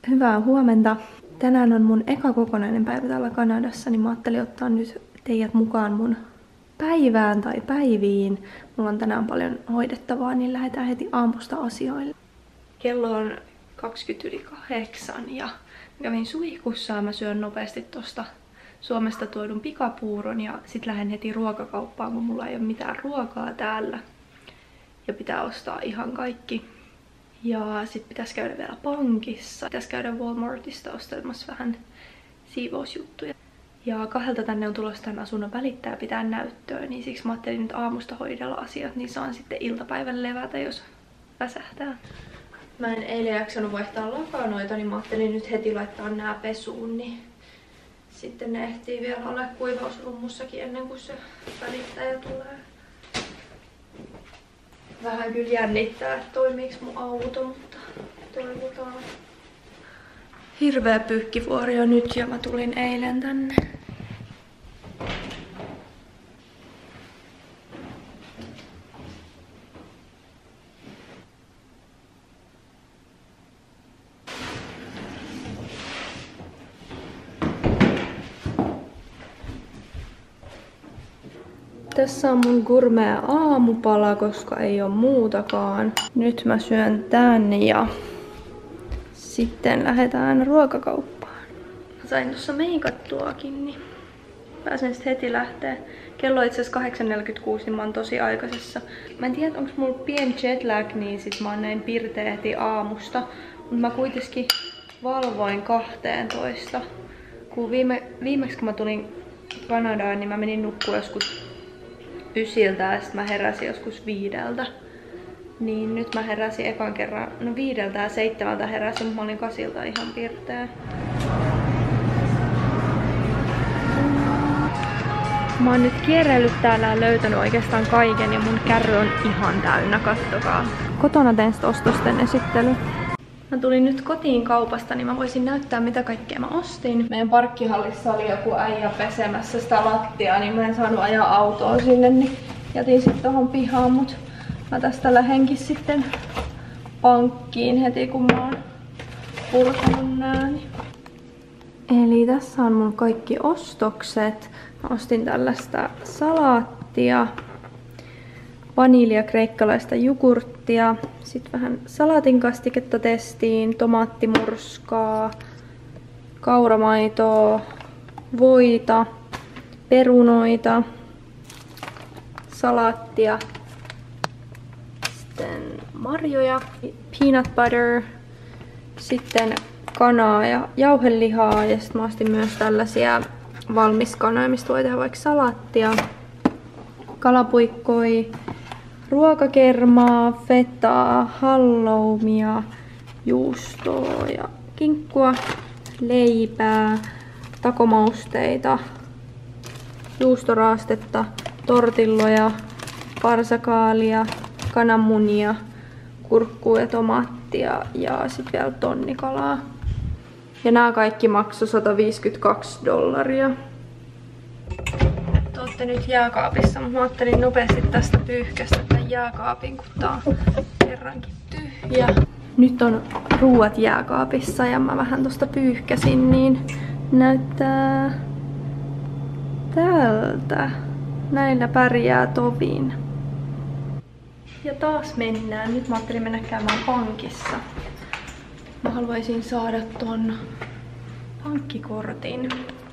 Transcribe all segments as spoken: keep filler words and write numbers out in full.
Hyvää huomenta. Tänään on mun eka kokonainen päivä täällä Kanadassa, niin mä ajattelin ottaa nyt teidät mukaan mun päivään tai päiviin. Mulla on tänään paljon hoidettavaa, niin lähdetään heti aamusta asioille. Kello on kaksikymmentä yli kahdeksan ja kävin suihkussa ja mä syön nopeasti tosta Suomesta tuodun pikapuuron ja sit lähden heti ruokakauppaan, kun mulla ei ole mitään ruokaa täällä. Ja pitää ostaa ihan kaikki. Ja sit pitäis käydä vielä pankissa. Pitäis käydä Walmartista ostamassa vähän siivousjuttuja. Ja kahdelta tänne on tulossa tämän asunnon välittäjä pitää näyttöä, niin siksi mä ajattelin nyt aamusta hoidella asiat, niin saan sitten iltapäivän levätä, jos väsähtää. Mä en eilen jaksanut vaihtaa lakanoita, niin mä ajattelin nyt heti laittaa nää pesuun, niin sitten ne ehtii vielä olla kuivausrummussakin ennen kuin se välittäjä tulee. Vähän kyllä jännittää, että toimiiks mun auto, mutta toivotaan. Hirveä pyykkivuori jo nyt ja mä tulin eilen tänne. Tässä on mun gourmet aamupala, koska ei ole muutakaan. Nyt mä syön tän ja sitten lähdetään ruokakauppaan. Mä sain tuossa meikattuakin, niin pääsen sitten heti lähteä. Kello on itse asiassa kahdeksan neljäkymmentäkuusi, niin mä oon tosi aikaisessa. Mä en tiedä, onko mulla pieni jetlag, niin sit mä oon näin pirteä heti aamusta. Mut mä kuitenkin valvoin kahteentoista. Kun viime, viimeksi kun mä tulin Kanadaan, niin mä menin nukkua joskus ysiltä ja sit mä heräsin joskus viideltä. Niin nyt mä heräsin ekan kerran, no viideltä ja seitsemältä heräsin, mutta mä olin kasilta ihan pirteä. Mä oon nyt kierrellyt täällä ja löytänyt oikeastaan kaiken ja mun kärry on ihan täynnä, kattokaa. Kotona teen sit ostosten esittely. Mä tulin nyt kotiin kaupasta, niin mä voisin näyttää mitä kaikkea mä ostin. Meidän parkkihallissa oli joku äijä pesemässä sitä lattiaa, niin mä en saanut ajaa autoa sinne, niin jätin sit tohon pihaan, mut mä tästä lähenkin sitten pankkiin heti kun mä oon purkanut nää. Eli tässä on mun kaikki ostokset. Mä ostin tällaista salaattia, vanilja kreikkalaista jogurttia, sitten vähän salatinkastiketta testiin, tomaattimurskaa, kauramaitoa, voita, perunoita, salaattia, sitten marjoja, peanut butter, sitten kanaa ja jauhelihaa ja sitten mä ostin myös tällaisia valmiskanoja, mistä voi tehdä vaikka salaattia, kalapuikkoja, ruokakermaa, fetaa, halloumia, juustoa ja kinkkua, leipää, takomausteita, juustoraastetta, tortilloja, parsakaalia, kananmunia, kurkkua ja tomaattia ja sitten vielä tonnikalaa. Ja nämä kaikki maksoi sata viisikymmentäkaksi dollaria. Te ootte nyt jääkaapissa, mutta mä ajattelin nopeasti tästä pyyhkästä tämän jääkaapin, kun tää on kerrankin tyhjä. Nyt on ruuat jääkaapissa ja mä vähän tosta pyyhkäsin, niin näyttää tältä. Näillä pärjää tovin. Ja taas mennään. Nyt mä ajattelin mennä käymään pankissa. Mä haluaisin saada ton pankkikortin.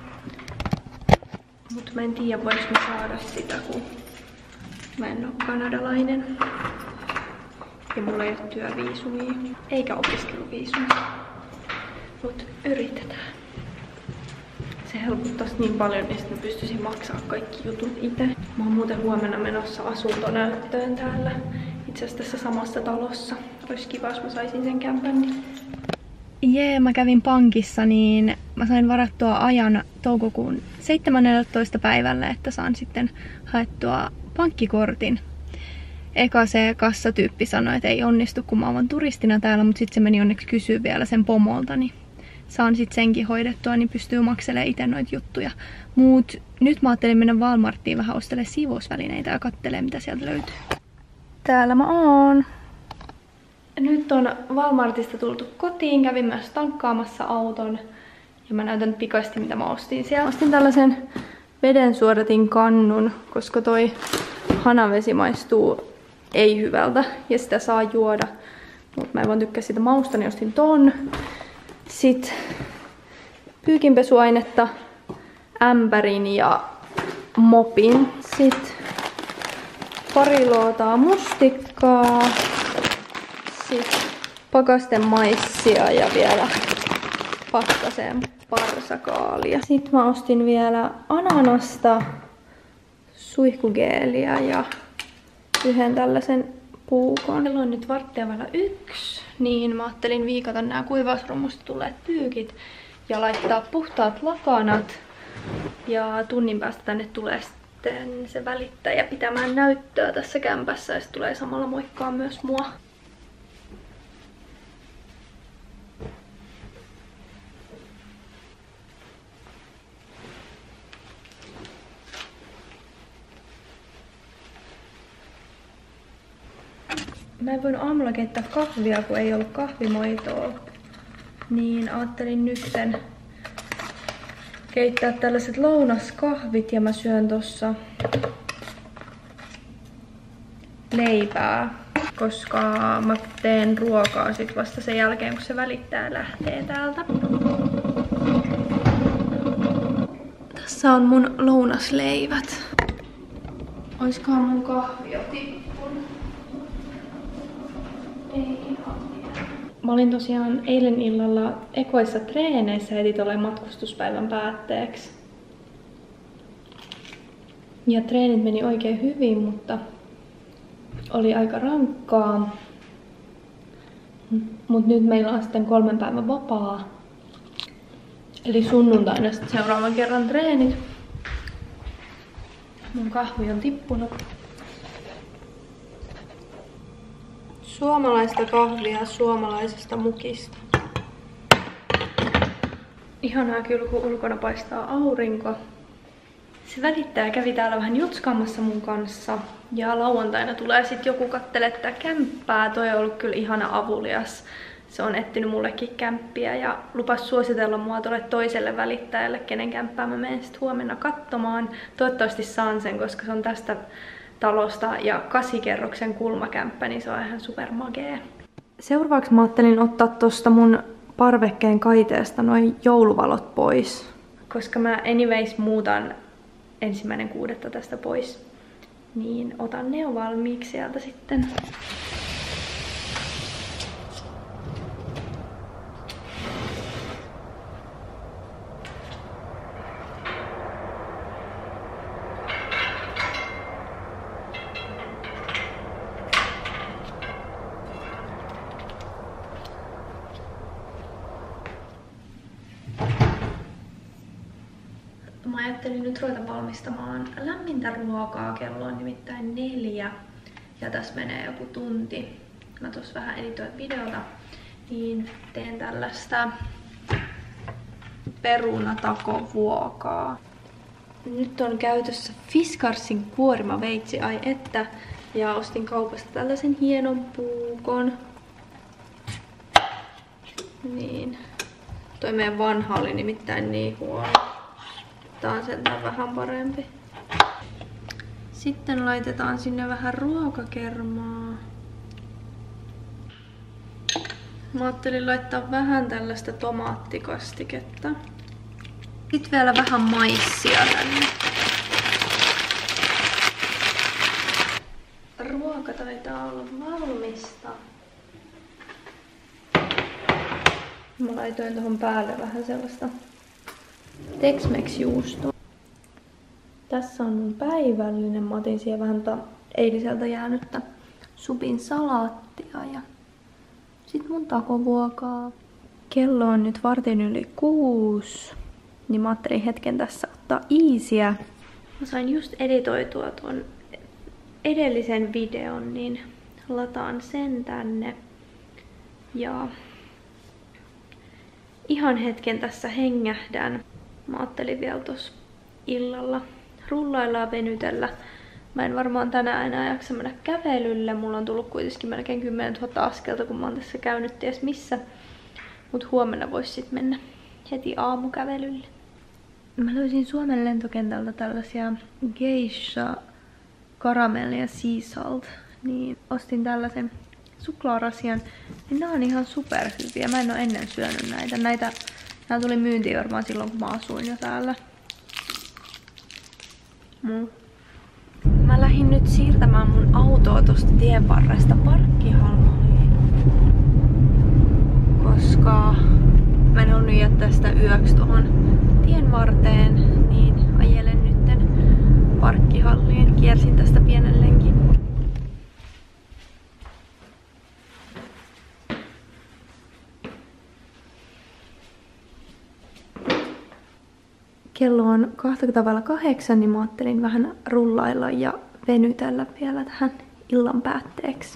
Mut mä en tiedä vois mä saada sitä, kun mä en oo kanadalainen. Ja mulla ei oo työviisumia, eikä opiskeluviisumia. Mut yritetään. Se helpottais niin paljon, että mä pystyisin maksaa kaikki jutut itse. Mä oon muuten huomenna menossa asuntonäyttöön täällä. Itse asiassa tässä samassa talossa. Ois kiva, jos mä saisin sen kämpän. Jee, mä kävin pankissa, niin mä sain varattua ajan toukokuun seitsemästoista päivälle, että saan sitten haettua pankkikortin. Eka se kassatyyppi sanoi, että ei onnistu, kun mä oon turistina täällä, mutta sitten se meni onneksi kysyä vielä sen pomolta, niin saan sitten senkin hoidettua, niin pystyy makselemaan itse noita juttuja. Mut nyt mä ajattelin mennä Walmartiin vähän ostelemaan siivousvälineitä ja katselemaan, mitä sieltä löytyy. Täällä mä oon. Nyt on Walmartista tultu kotiin, kävin myös tankkaamassa auton ja mä näytän pikaisesti mitä mä ostin siellä. Ostin tällaisen vedensuodatin kannun, koska toi hanavesi maistuu ei hyvältä ja sitä saa juoda, mutta mä en vaan tykkää sitä mausta, niin ostin ton. Sitten pyykinpesuainetta, ämpärin ja mopin. Sitten pari lootaa mustikkaa. Sitten pakasten maissia ja vielä pakkaseen parsakaalia. Sitten mä ostin vielä ananasta, suihkugeeliä ja yhden tällaisen puukon. Kello on nyt varttia vailla yksi, niin mä ajattelin viikata nämä kuivausrummusta tulleet pyykit ja laittaa puhtaat lakanat. Ja tunnin päästä tänne tulee sitten se välittäjä pitämään näyttöä tässä kämpässä ja se tulee samalla moikkaa myös mua. Mä en voinut aamulla keittää kahvia, kun ei ollut kahvimoitoa. Niin ajattelin nytten keittää tällaiset lounaskahvit ja mä syön tossa leipää, koska mä teen ruokaa sit vasta sen jälkeen, kun se välittää lähtee täältä. Tässä on mun lounasleivät. Oiskohan mun kahvi jo tippunut? Ei Mä olin tosiaan eilen illalla ekoissa treeneissä heti tuolle matkustuspäivän päätteeksi. Ja treenit meni oikein hyvin, mutta oli aika rankkaa. Mut nyt meillä on sitten kolmen päivän vapaa. Eli sunnuntaina sitten seuraavan kerran treenit. Mun kahvi on tippunut. Suomalaista kahvia suomalaisesta mukista. Ihanaa kyllä, kun ulkona paistaa aurinko. Se välittäjä kävi täällä vähän jutskaamassa mun kanssa. Ja lauantaina tulee sitten joku kattelee tätä kämppää. Toi on ollut kyllä ihana avulias. Se on etsinyt mullekin kämppiä ja lupas suositella mua tuolle toiselle välittäjälle, kenen kämppää mä menen sitten huomenna katsomaan. Toivottavasti saan sen, koska se on tästä talosta ja kasikerroksen kulmakämppä, niin se on ihan supermagee. Seuraavaksi mä ajattelin ottaa tosta mun parvekkeen kaiteesta noin jouluvalot pois. Koska mä anyways muutan ensimmäinen kuudetta tästä pois, niin otan ne jo valmiiksi sieltä sitten. Mä ajattelin nyt ruveta valmistamaan lämmintä ruokaa. Kello on nimittäin neljä ja tässä menee joku tunti. Mä tossa vähän editoin videota, niin teen tällaista perunatakovuokaa. Nyt on käytössä Fiskarsin kuorimaveitsi, ai että. Ja ostin kaupasta tällaisen hienon puukon. Niin. Toi meidän vanha oli nimittäin niin huono. Tää on sentään vähän parempi. Sitten laitetaan sinne vähän ruokakermaa. Mä ajattelin laittaa vähän tällaista tomaattikastiketta. Sitten vielä vähän maissia tänne. Ruoka taitaa olla valmista. Mä laitoin tuohon päälle vähän sellaista Tex-Mex-juustoa. Tässä on mun päivällinen. Mä otin siihen vähän eiliseltä jäänyttä supin salaattia ja sit mun takovuokaa. Kello on nyt vartin yli kuusi, niin mä ajattelin hetken tässä ottaa iisiä. Mä sain just editoitua tuon edellisen videon, niin lataan sen tänne. Ja ihan hetken tässä hengähdän. Mä ajattelin vielä tossa illalla rullailla ja venytellä Mä en varmaan tänään enää jaksa mennä kävelylle. Mulla on tullut kuitenkin melkein kymmenen tuhatta askelta, kun mä oon tässä käynyt ties missä. Mut huomenna vois sit mennä heti aamukävelylle. Mä löysin Suomen lentokentältä tällaisia geisha karamelli ja sea salt. Niin ostin tällaisen suklaarasian. Ja nää on ihan superhyviä. Mä en oo ennen syönyt näitä. Näitä nää tuli myyntiin varmaan silloin, kun mä asuin jo täällä. Mm. Mä lähdin nyt siirtämään mun autoa tosta tien varresta parkkihalliin. Koska mä en halunnut jättää sitä yöksi tohon tien varteen, niin ajelen nytten parkkihalliin. Kiersin tästä pienen lenkin. Kello on kaksikymmentä vailla kahdeksan, niin mä ajattelin vähän rullailla ja venytellä vielä tähän illan päätteeksi.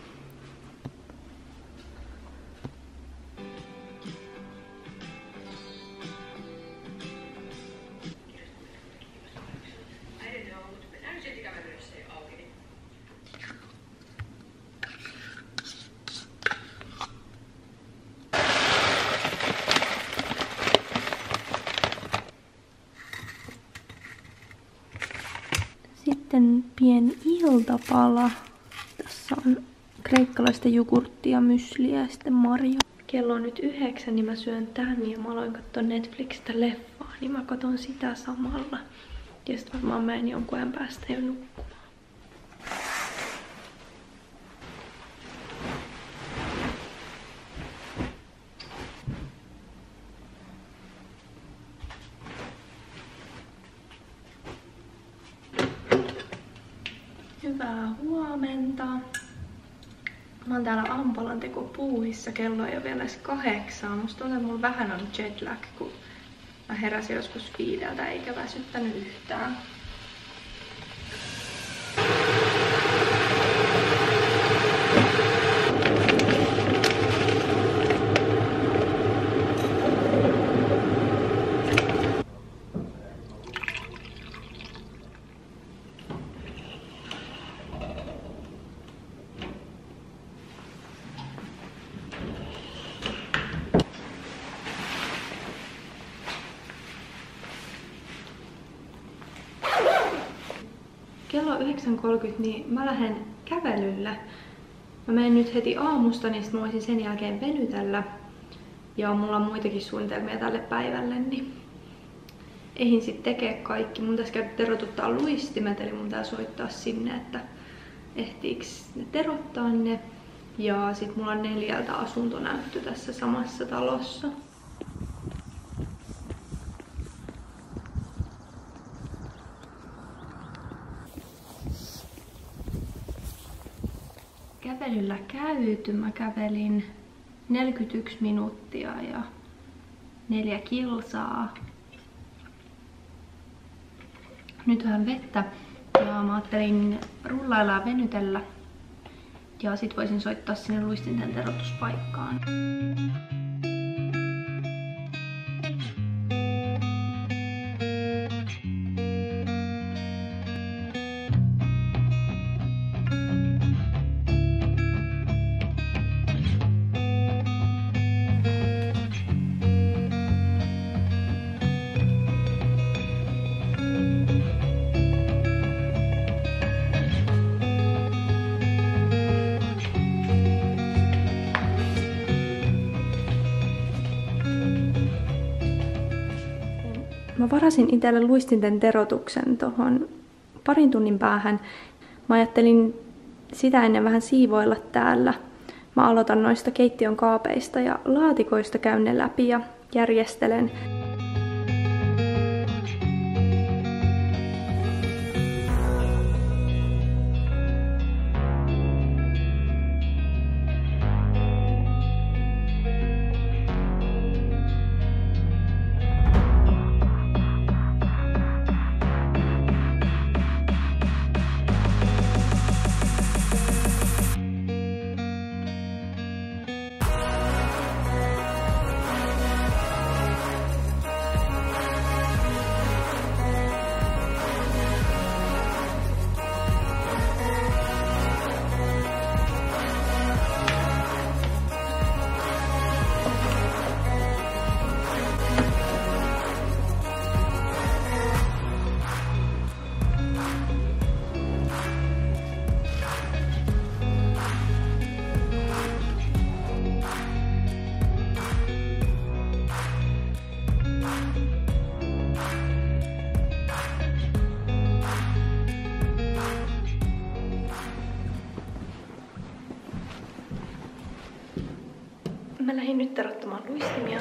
Sitten pieni iltapala. Tässä on kreikkalaista jogurttia, mysliä ja sitten marjo. Kello on nyt yhdeksän, niin mä syön tän ja mä aloin katsoa Netflixistä leffaa, niin mä katon sitä samalla. Ja sit varmaan mä en jonkun ajan päästä jo nukkumaan. Hyvää huomenta. Mä oon täällä Ampalan tekopuuhissa. Kello ei ole vielä edes kahdeksaa. Musta tuntuu, että mulla vähän on jetlag, kun mä heräsin joskus viideltä eikä väsyttänyt yhtään. Kello on yhdeksän kolmekymmentä, niin mä lähden kävelylle. Mä menen nyt heti aamusta, niin sit mä voisin sen jälkeen venytellä. Ja mulla on muitakin suunnitelmia tälle päivälle, niin eihin sit tekee kaikki. Mun tässä käy terotuttaa luistimet, eli mun tää soittaa sinne, että ehtiiks ne terottaa ne. Ja sit mulla on neljältä asuntonäyttö tässä samassa talossa. Kävelyllä käyty. Mä kävelin neljäkymmentäyksi minuuttia ja neljä kilsaa. Nyt vähän vettä ja mä ajattelin rullailla ja venytellä. Ja sit voisin soittaa sinne luistinten terotuspaikkaan. Mä varasin itselle luistinten terotuksen tohon parin tunnin päähän. Mä ajattelin sitä ennen vähän siivoilla täällä. Mä aloitan noista keittiön kaapeista ja laatikoista, käyn ne läpi ja järjestelen. Kävin nyt terottamaan luistimia.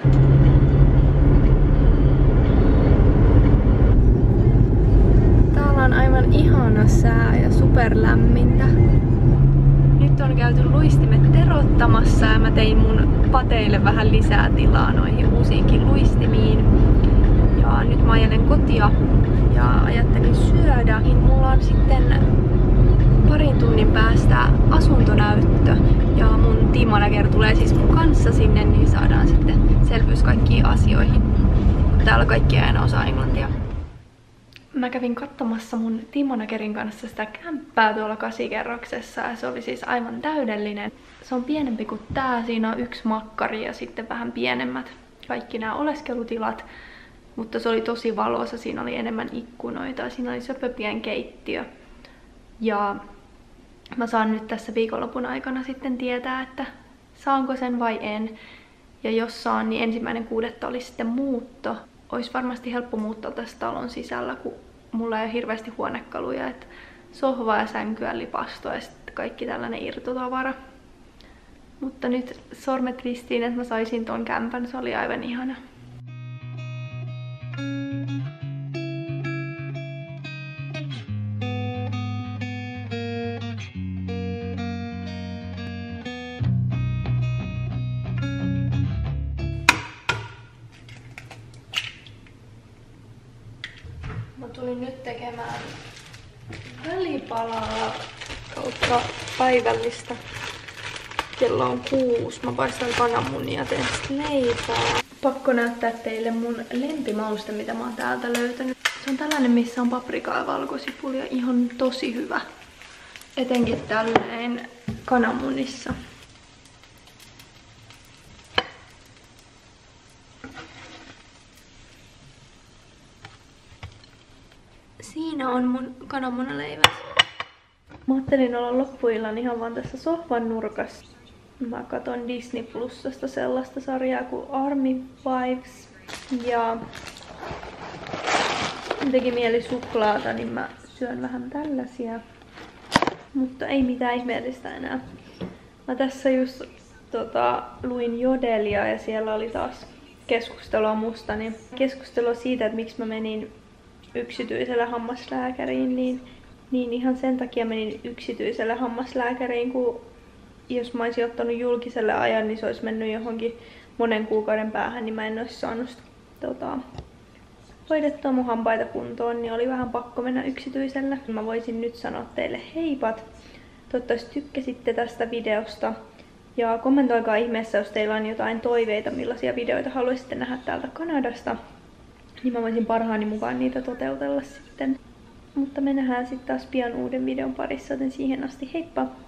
Täällä on aivan ihana sää ja superlämmintä. Nyt on käyty luistimet terottamassa ja mä tein mun pateille vähän lisää tilaa noihin uusiinkin luistimiin. Ja nyt mä ajelen kotia ja ajattelin syödä. Niin mulla on sitten parin tunnin päästä asuntonäyttö ja mun team manager tulee siis mun kanssa sinne, niin saadaan sitten selvyys kaikkiin asioihin. Täällä kaikki aina osaa englantia. Mä kävin katsomassa mun team managerin kanssa sitä kämppää tuolla kasikerroksessa ja se oli siis aivan täydellinen. Se on pienempi kuin tää, siinä on yksi makkari ja sitten vähän pienemmät kaikki nämä oleskelutilat. Mutta se oli tosi valoisa, siinä oli enemmän ikkunoita, siinä oli söpöpien keittiö. Ja mä saan nyt tässä viikonlopun aikana sitten tietää, että saanko sen vai en. Ja jos saan, niin ensimmäinen kuudetta oli sitten muutto. Olisi varmasti helppo muuttaa tässä talon sisällä, kun mulla ei ole hirveästi huonekaluja. Että sohva ja sänkyä, lipastoa ja sitten kaikki tällainen irtotavara. Mutta nyt sormet ristiin, että mä saisin ton kämpän, se oli aivan ihana. Mä tulin nyt tekemään välipalaa kautta päivällistä. Kello on kuusi. Mä paistan kananmunia ja teen sitten leipää. Pakko näyttää teille mun lempimauste, mitä mä oon täältä löytänyt. Se on tällainen, missä on paprikaa ja valkosipulia. Ihan tosi hyvä. Etenkin tälleen kananmunissa. Siinä on mun kananmunaleivät. Mä ajattelin olla loppuillan ihan vaan tässä sohvan nurkassa. Mä katon Disney Plusasta sellaista sarjaa kuin Army Wives. Ja teki mieli suklaata, niin mä syön vähän tällaisia. Mutta ei mitään ihmeellistä enää. Mä tässä just tota, luin Jodelia ja siellä oli taas keskustelua musta. Niin keskustelua siitä, että miksi mä menin yksityiselle hammaslääkäriin, niin, niin ihan sen takia menin yksityiselle hammaslääkäriin, kun jos mä olisin ottanut julkiselle ajan, niin se olisi mennyt johonkin monen kuukauden päähän, niin mä en olisi saanut tota, hoidettua mun hampaita kuntoon, niin oli vähän pakko mennä yksityiselle. Mä voisin nyt sanoa teille heipat. Toivottavasti tykkäsitte tästä videosta. Ja kommentoikaa ihmeessä, jos teillä on jotain toiveita, millaisia videoita haluaisitte nähdä täältä Kanadasta. Niin mä voisin parhaani mukaan niitä toteutella sitten. Mutta me nähdään sitten taas pian uuden videon parissa, joten siihen asti heippa!